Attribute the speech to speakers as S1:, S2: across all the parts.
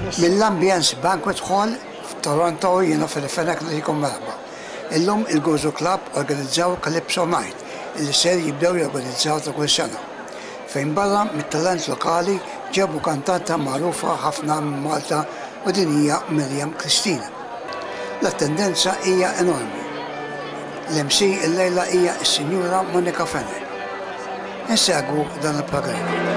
S1: Mill-Ambience Banquet Hall Toronto jiena fil-fenek li jkun merħba. Illum il-Gozo Club organizzaw Calypso Night illi ser jibdew jorganizzaw ta' kull sena. Fejn barra mit-talent lokali ġebu kantanta magħrufa ħafna minn Malta u din hija Miriam Kristina. L-attendenza hija enormi. L-MC il-lejla hija s-Sinjura Monika Fener. Insegwu dan il-programm.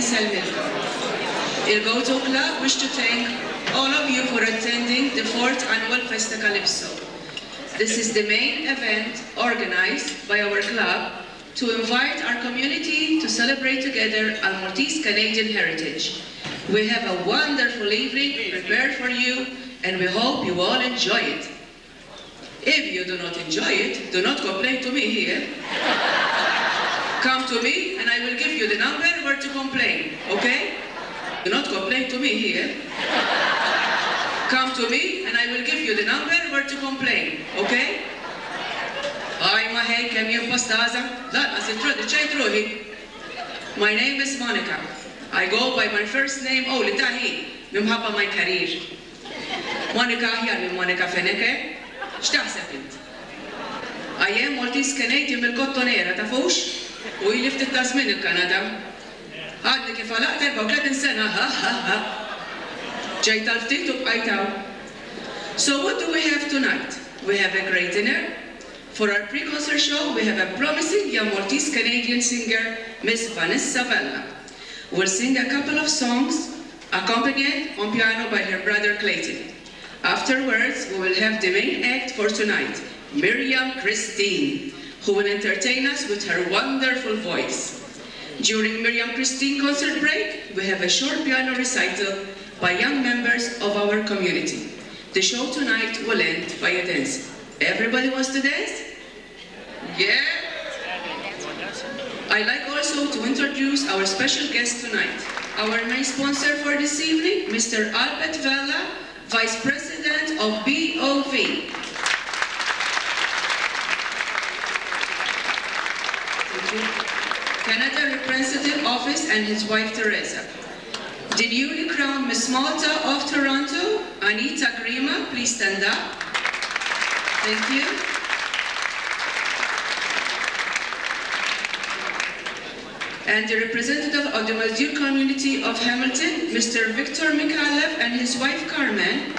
S2: Selmilka. Il Gozo Club wish to thank all of you for attending the 4th Annual Festa Calypso. This is the main event organized by our club to invite our community to celebrate together our Maltese Canadian heritage. We have a wonderful evening prepared for you, and we hope you all enjoy it. If you do not enjoy it, do not complain to me here. Come to me and I will give you the number where to complain, okay? Do not complain to me here. Come to me and I will give you the number where to complain, okay? Ay, ma hey, kem jem pastaza? Laqqas introduċejt ruħi. My name is Monica. I go by my first name, li taħi, mimħabba my career. Monica aħjar minn Monica Feneke. X'taħseb int? I am Maltese Canadian mill-Kottonera, tafux? U ili ftit ta' żmien il-Kanada. Għadni kif għalaqt 34 sena, ha. Ġejt tal-ftit u bqajtaw. So what do we have tonight? We have a great dinner. For our pre-concert show, we have a promising young Maltese Canadian singer, Miss Vanessa Vella. We'll sing a couple of songs, accompanied on piano by her brother Clayton. Afterwards, we will have the main act for tonight, Miriam Christine, who will entertain us with her wonderful voice. During Miriam Christine concert break, we have a short piano recital by young members of our community. The show tonight will end by a dance. Everybody wants to dance? Yeah? I'd like also to introduce our special guest tonight. Our main sponsor for this evening, Mr. Albert Vella, Vice President of BOV. Canada Representative Office and his wife Teresa. The newly crowned Miss Malta of Toronto, Anita Grima, please stand up. Thank you. And the representative of the Maltese community of Hamilton, Mr. Victor Mikhailov and his wife Carmen.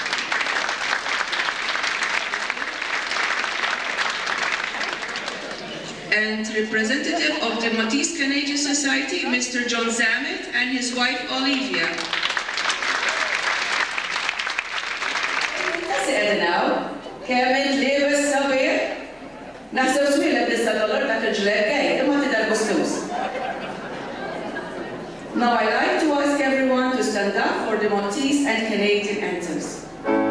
S2: And representative of the Maltese Canadian Society, Mr. John Zamet and his wife Olivia. Now I'd like to ask everyone to stand up for the Maltese and Canadian anthems.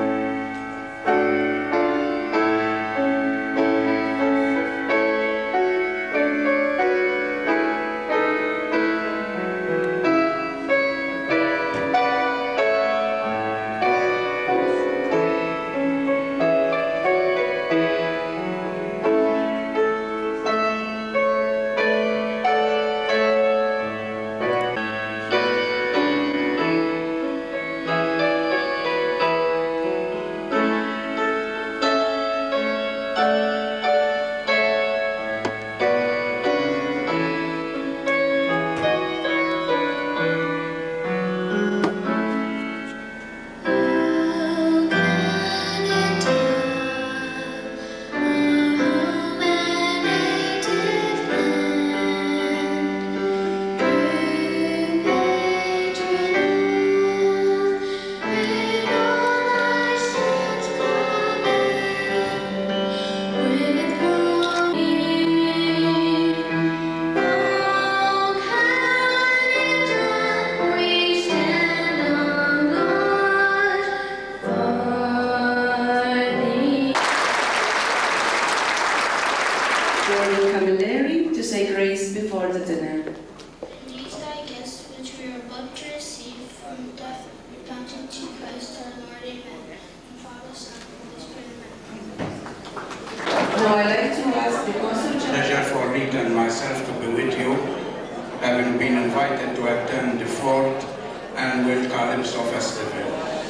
S2: Now I'd like to ask the concert.
S3: Pleasure for Rita and myself to be with you, having been invited to attend the 4th Annual Calypso Festival.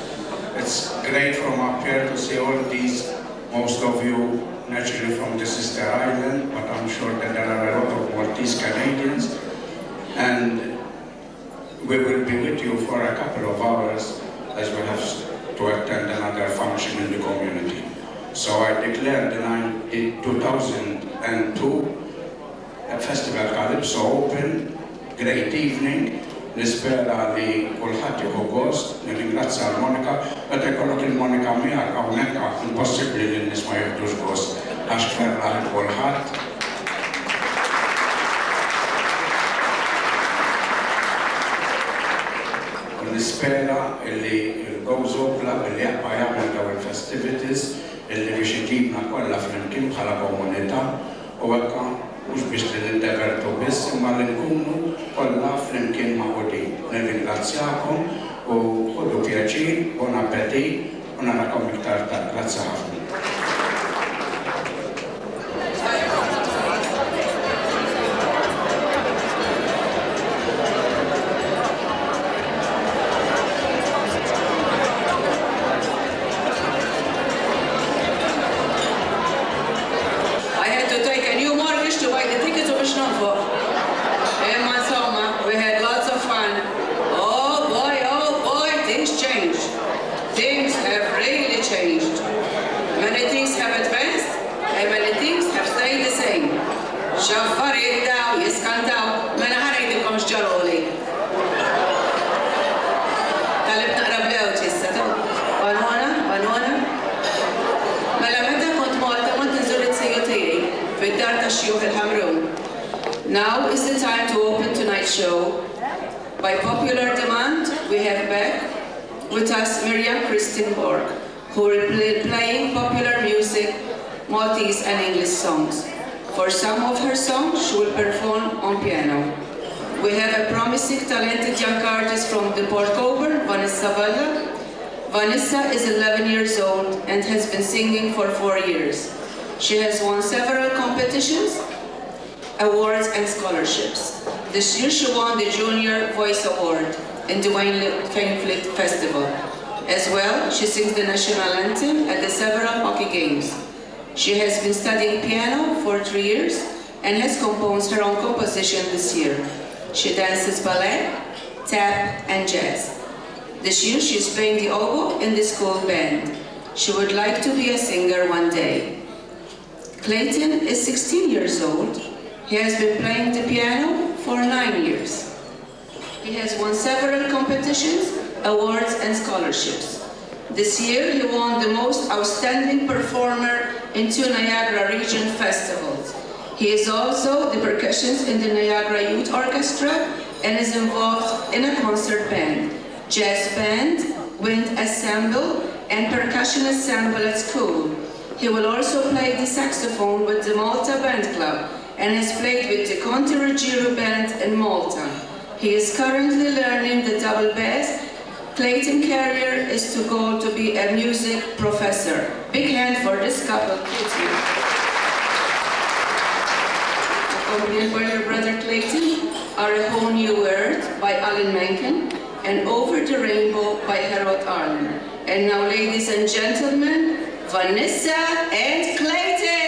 S3: It's great from up here to see all these, most of you naturally from the sister island, but I'm sure that there are a lot of Maltese Canadians, and we will be with you for a couple of hours as we have to attend another function in the community. So I declare the 2002 Festival Calypso open. Great evening. Nispera li kulħadd jieħu gost, nirringrazzja l-Monika, meta jkollok il-Monika miegħek hawnhekk impossibbli li n-nies ma jieħdux gost għax ferraħ kulħadd. Nispera li il-Gozo Club li jaqba jagħmel dawn il-festivities illi biex iġibna kollha flimkien bħala komunità u hekk mhux biex nintevertu biss imma li nkunu kollha flimkien magħqudin. Nirringrazzjakom u ħodu pjaċir, buon appetit u narakom iktar tard. Grazzi ħafna.
S2: Now is the time to open tonight's show. By popular demand, we have back with us Miriam Christine Borg, who will be playing popular music, Maltese and English songs. For some of her songs, she will perform on piano. We have a promising, talented young artist from the Port Coburn, Vanessa Valla. Vanessa is 11 years old and has been singing for 4 years. She has won several competitions, awards and scholarships. This year she won the Junior Voice Award in the Wayne Fainfleet Festival. As well, she sings the national anthem at the several hockey games. She has been studying piano for 3 years and has composed her own composition this year. She dances ballet, tap and jazz. This year she is playing the oboe in the school band. She would like to be a singer one day. Clayton is 16 years old. He has been playing the piano for 9 years. He has won several competitions, awards and scholarships. This year he won the most outstanding performer in 2 Niagara region festivals. He is also the percussionist in the Niagara Youth Orchestra and is involved in a concert band, jazz band, wind ensemble and percussion ensemble at school. He will also play the saxophone with the Malta Band Club and has played with the Conte Ruggiero Band in Malta. He is currently learning the double bass. Clayton's career is to go to be a music professor. Big hand for this couple, please. Accompanied by her brother Clayton are A Whole New World by Alan Menken and Over the Rainbow by Harold Arlen. And now, ladies and gentlemen, Vanessa and Clayton!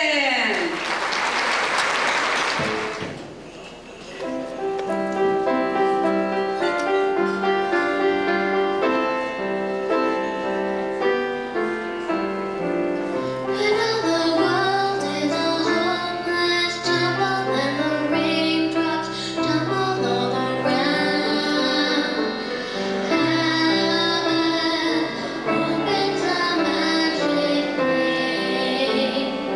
S4: Opens a magic way.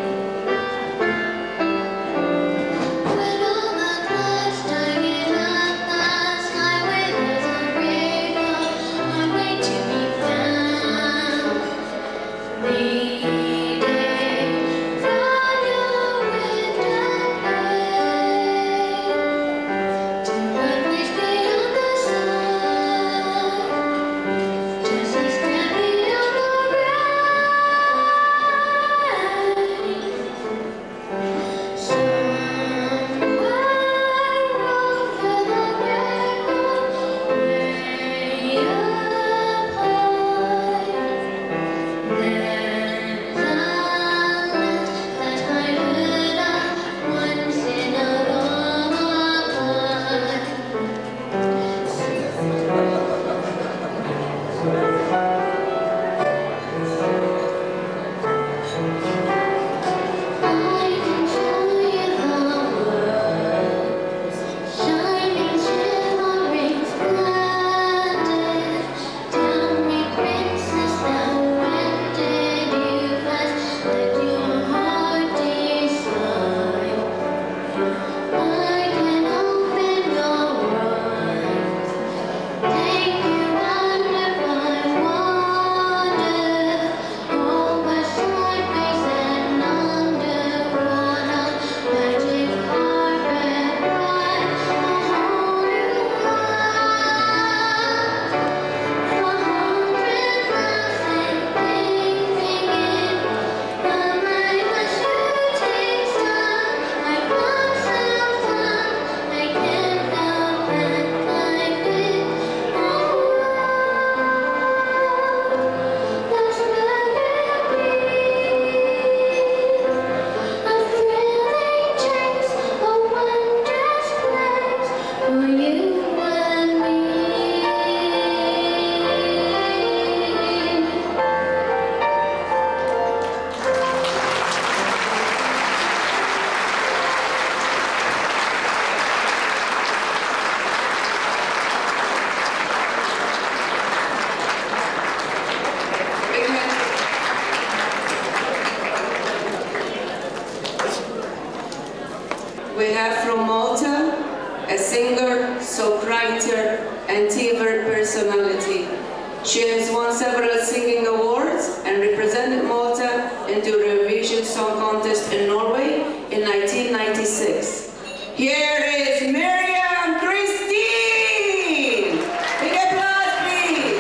S2: We have from Malta a singer, songwriter, and TV personality. She has won several singing awards and represented Malta in the Eurovision Song Contest in Norway in 1996. Here is Miriam Christine! Big applause, please!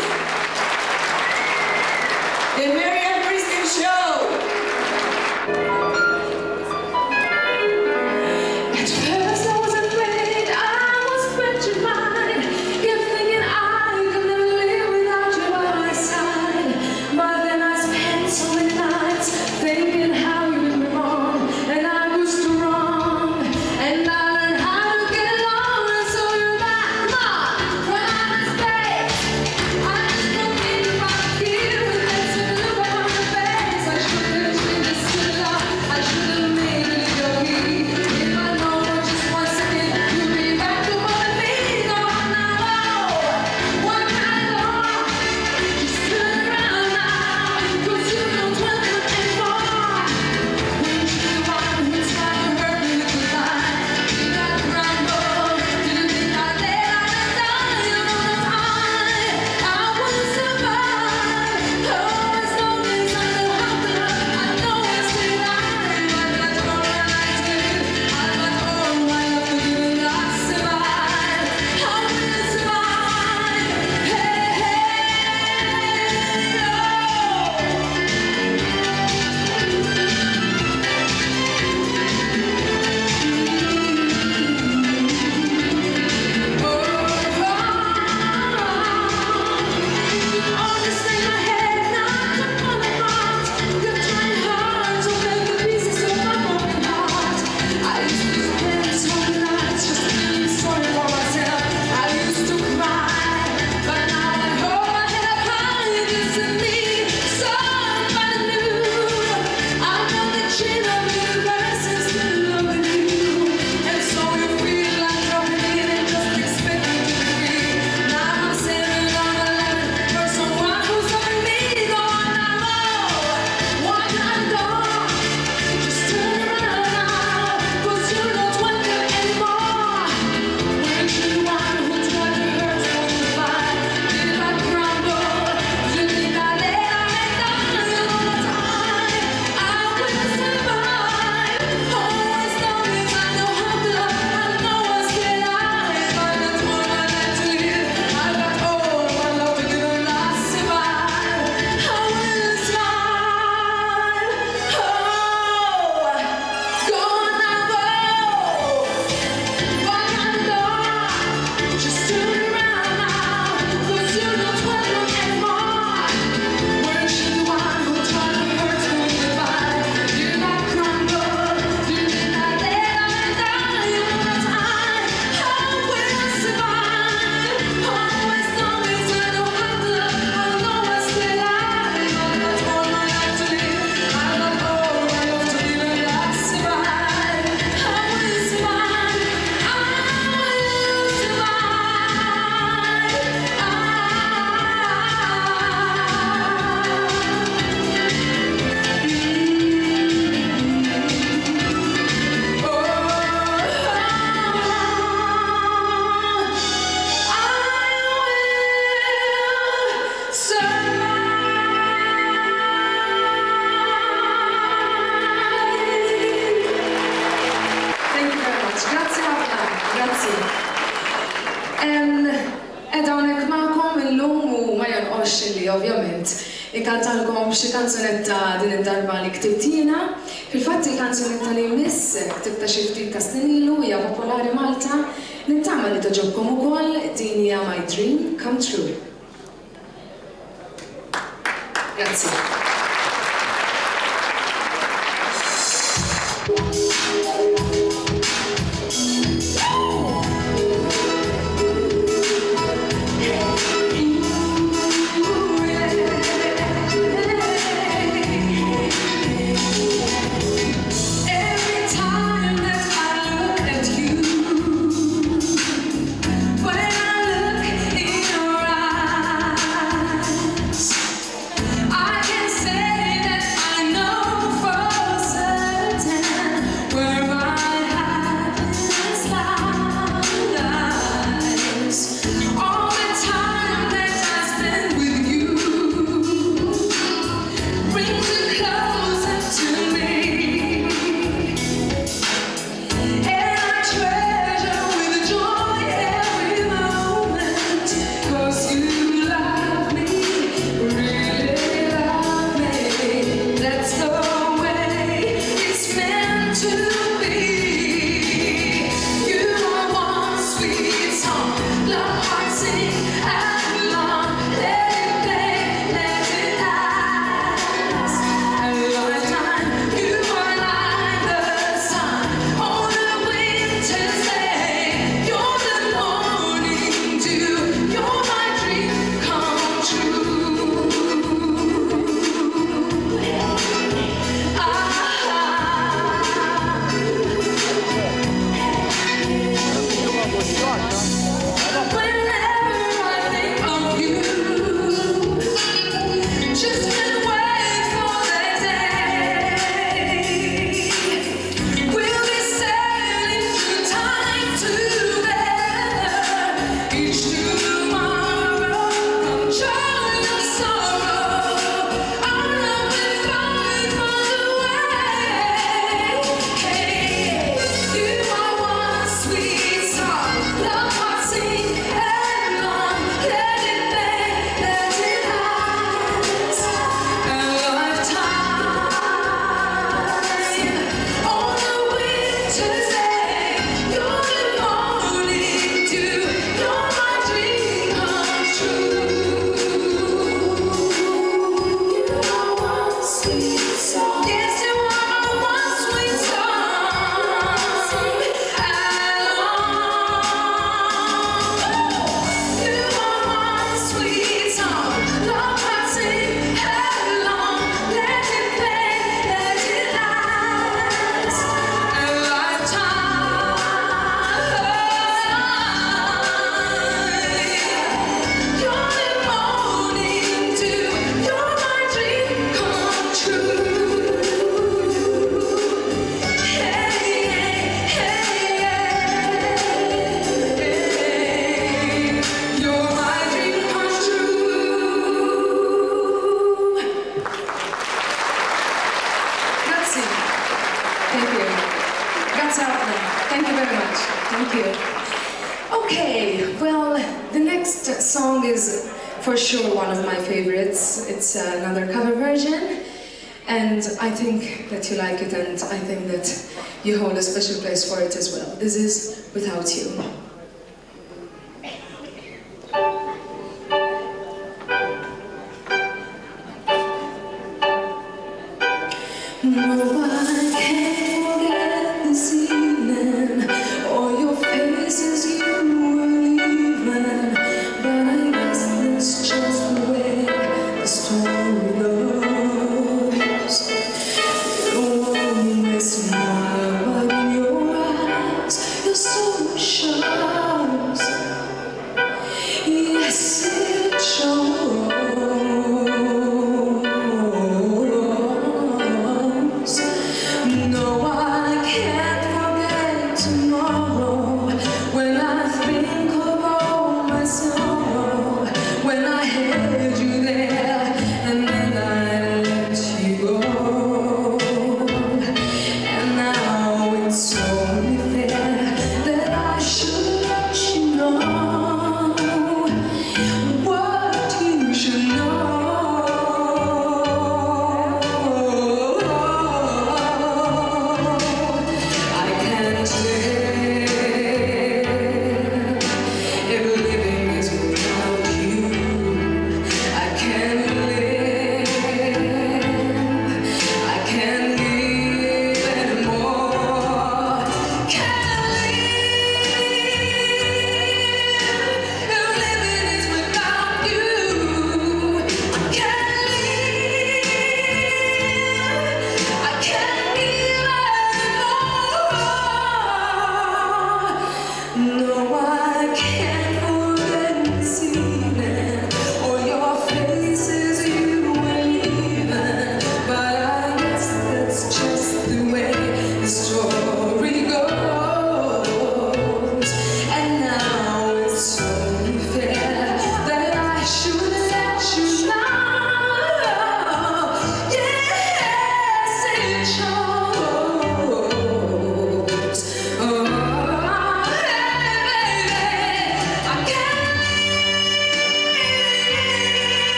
S2: The Miriam Christine Show!
S4: And I learned how to get along. Grazzi ħafna, grazzi. Edawnek ma'kom il-lum u ma jonqox li ovvjament ikantalkom xi kanzunetta din id-darba li ktibtina. Fil-fatt il-kanzunetta li jmiss ktibta xi ftit ta' snin ilu hija popolari Malta, nittama li toġobkom ukoll din hija My Dream Come True. Grazzi.
S5: Thank you very much. Thank you. Okay, well, the next song is for sure one of my favorites. It's another cover version, and I think that you like it, and I think that you hold a special place for it as well. This is Without You.
S4: No, I can't forget this evening, all your faces you were leaving, but I guess that's just the way the story goes. You always smile, but in your eyes you're so shy.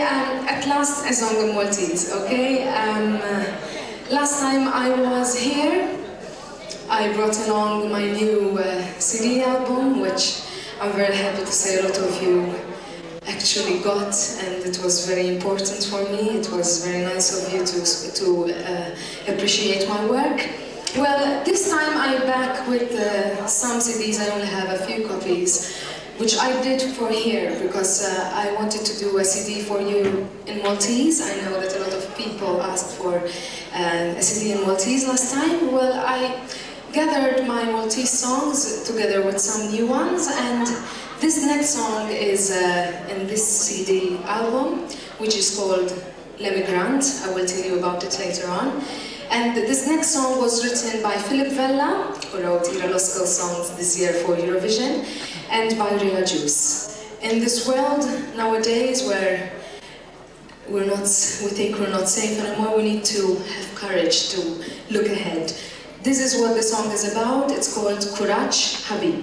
S4: at last a song in Maltese, okay? Last time I was here, I brought along my new CD album, which I'm very happy to say a lot of you actually got, and it was very important for me. It was very nice of you to appreciate my work. Well, this time I'm back with some CDs. I only have a few copies, which I did for here because I wanted to do a CD for you in Maltese. I know that a lot of people asked for a CD in Maltese last time. Well, I gathered my Maltese songs together with some new ones, and this next song is in this CD album, which is called L'Emigrant. I will tell you about it later on. And this next song was written by Philip Vella, who wrote Iralosco songs this year for Eurovision, and by Ria Juice. In this world nowadays where we think we're not safe anymore, we need to have courage to look ahead. This is what the song is about. It's called Courage Habib.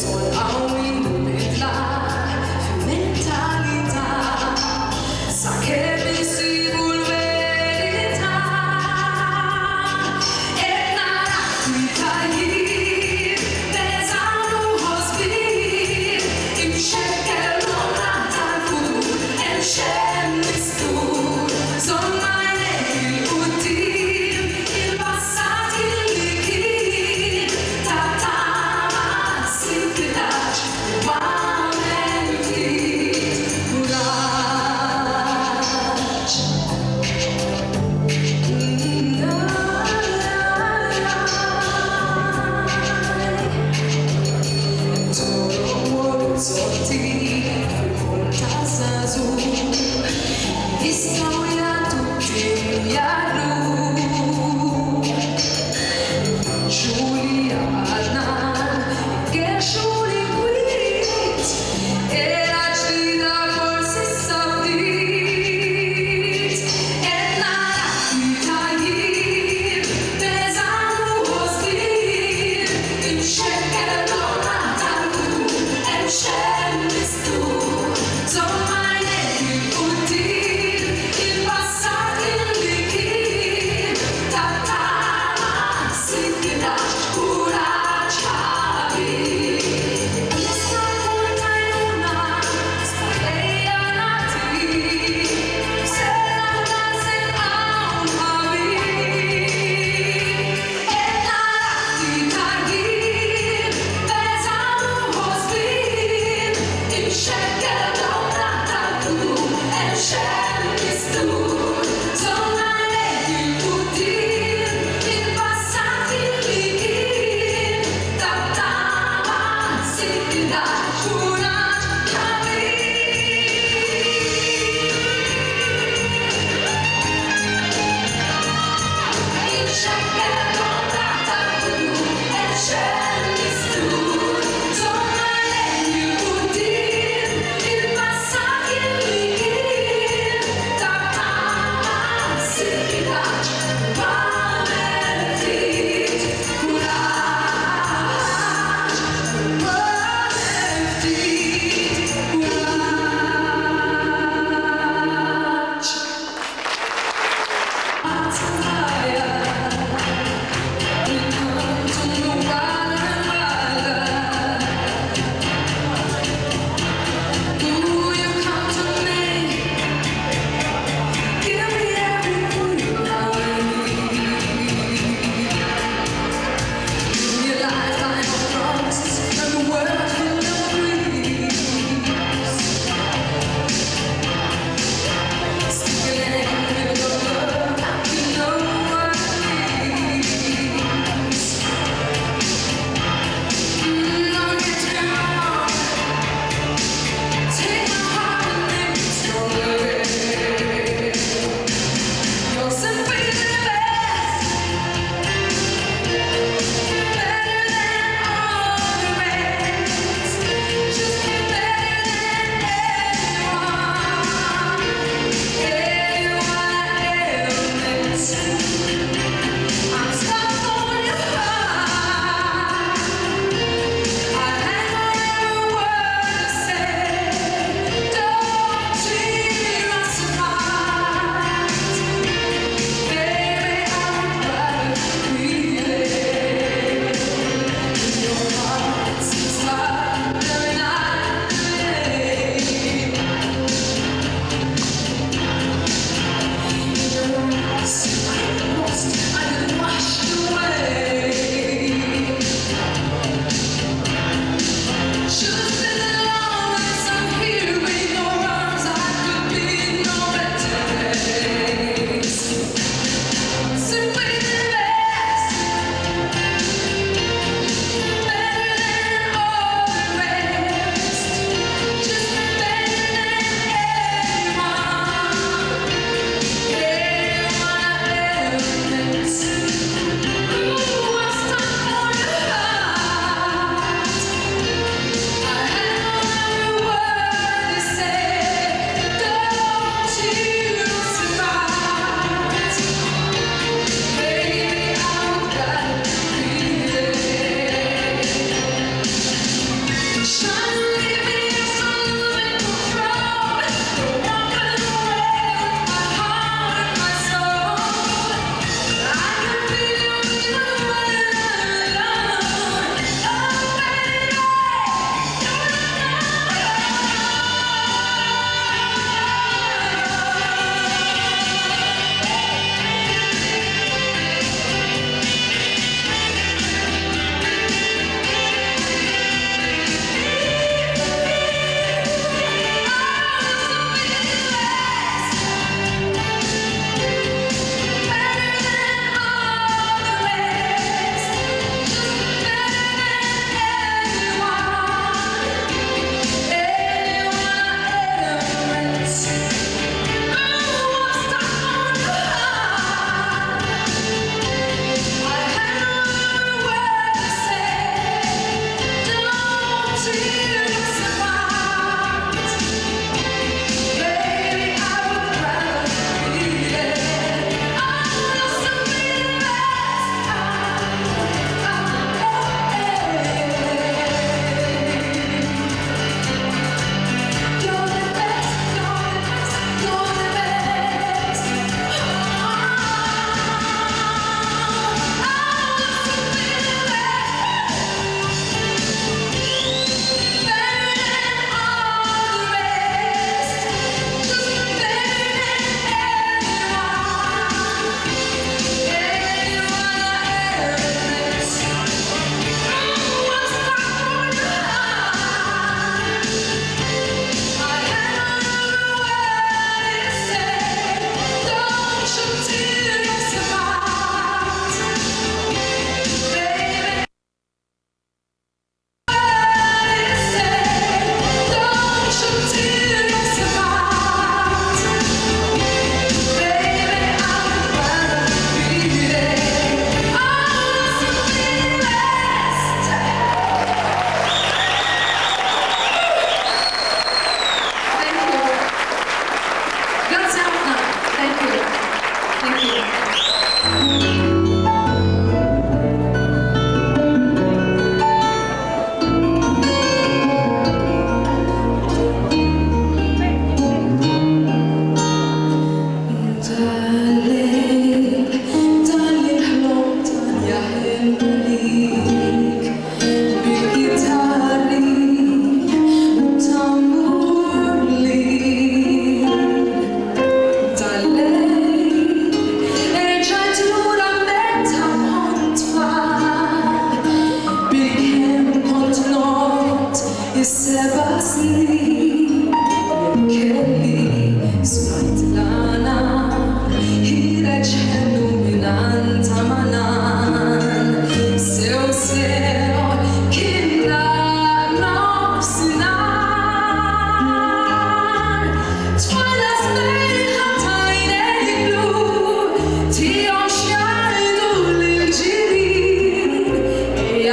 S5: Mentalità sa che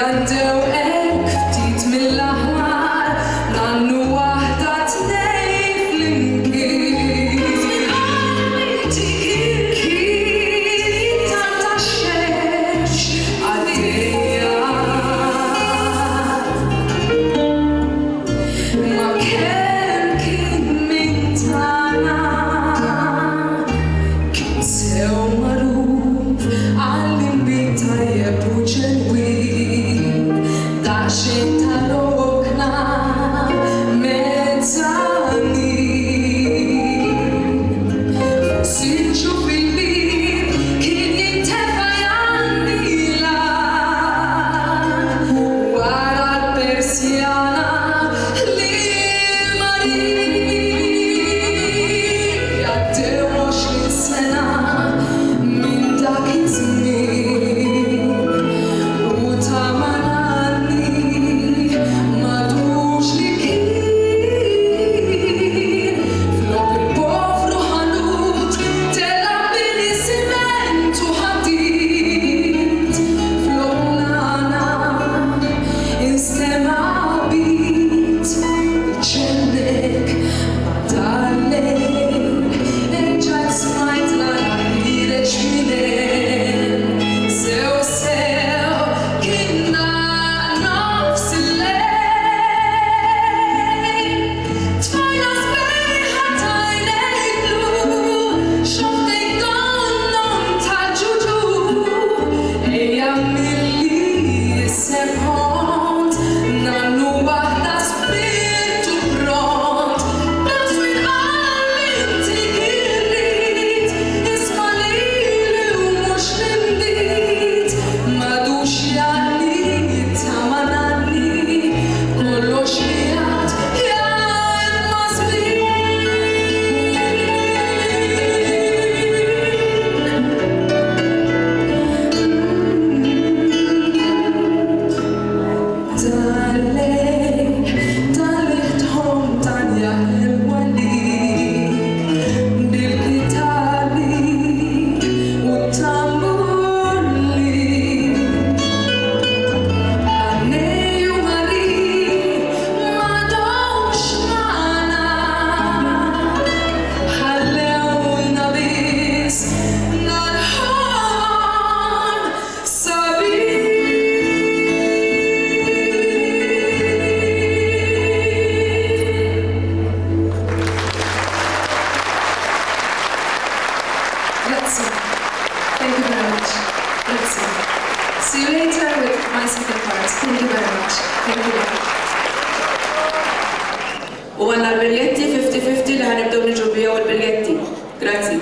S2: U għanna l-biljetti 50-50 li ħanibdew niġu bijaw il-biljetti. Grazzi.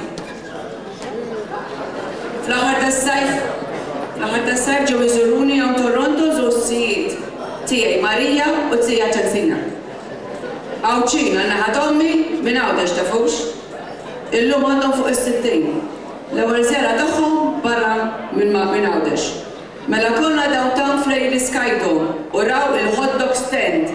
S2: Fl-aħħar tas-sajf ġew iżuruni hawn Toronto żewġ sijiet tiegħi Marija u tija Ċansina. Għawċin għal-naħa ommi minn Għawdex tafux. Illum għandhom fuq is-60. L-ewwel sera tagħhom barra minn Għawdex. Mela konna downtown fl Skajto u raw il-hot dog stand.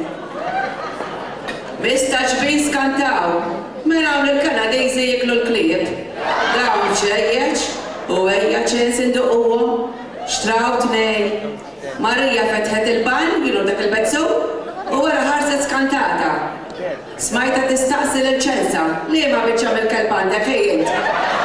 S2: Mistaċ bin skantaw, mela l-Kanadejzi jiklu l-klib. Dawn ċejjeċ u għejja ċens induqquhom, xtraw tnej. Marija fetħet il-ban, jilu dak il-bezzu, u wara ħarset skantata. Smajta tistaqsi l-ċensa, li ma biċċa mill-kelban dak ejjent.